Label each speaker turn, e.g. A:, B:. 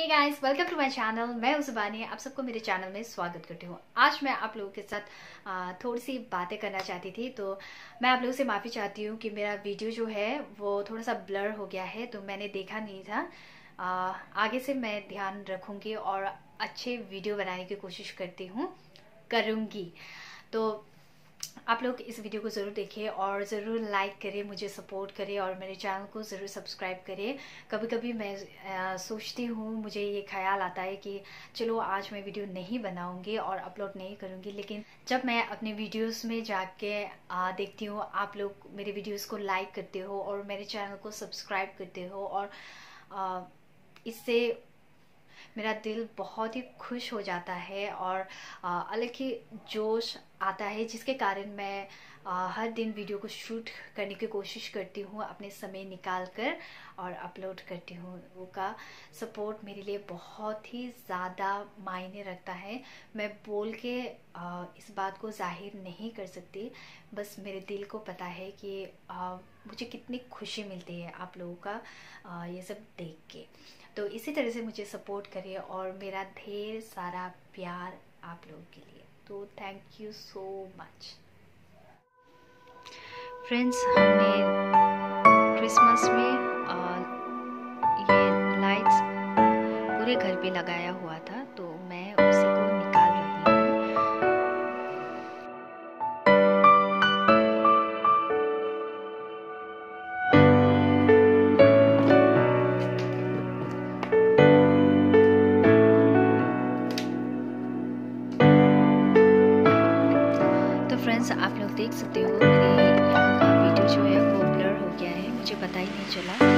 A: Hey guys, welcome to my channel. मैं उज़बानी आप सबको मेरे चैनल में स्वागत करती हूँ। आज मैं आप लोगों के साथ थोड़ी सी बातें करना चाहती थी। तो मैं आप लोगों से माफ़ी चाहती हूँ कि मेरा वीडियो जो है वो थोड़ा सा ब्लर हो गया है, तो मैंने देखा नहीं था। आगे से मैं ध्यान रखूँगी और अच्छे वीडियो बनाने की कोशिश करूँगी। तो आप लोग इस वीडियो को ज़रूर देखें और ज़रूर लाइक करें, मुझे सपोर्ट करें और मेरे चैनल को ज़रूर सब्सक्राइब करें। कभी कभी मैं सोचती हूँ, मुझे ये ख्याल आता है कि चलो आज मैं वीडियो नहीं बनाऊँगी और अपलोड नहीं करूँगी, लेकिन जब मैं अपने वीडियोस में जाके देखती हूँ आप लोग मेरे वीडियोस को लाइक करते हो और मेरे चैनल को सब्सक्राइब करते हो और इससे मेरा दिल बहुत ही खुश हो जाता है और अलग ही जोश आता है, जिसके कारण मैं हर दिन वीडियो को शूट करने की कोशिश करती हूँ, अपने समय निकाल कर और अपलोड करती हूँ। वो का सपोर्ट मेरे लिए बहुत ही ज़्यादा मायने रखता है। मैं बोल के इस बात को जाहिर नहीं कर सकती, बस मेरे दिल को पता है कि मुझे कितनी खुशी मिलती है आप लोगों का ये सब देख के। तो इसी तरह से मुझे सपोर्ट करिए और मेरा ढेर सारा प्यार आप लोगों के लिए। तो thank you so much friends. हमने क्रिसमस में ये लाइट्स पूरे घर पे लगाया हुआ था, तो मैं उसी को निकाल रही हूँ। फ्रेंड्स, आप लोग देख सकते हो मेरे यहाँ का वीडियो जो है वो ब्लर हो गया है, मुझे पता ही नहीं चला।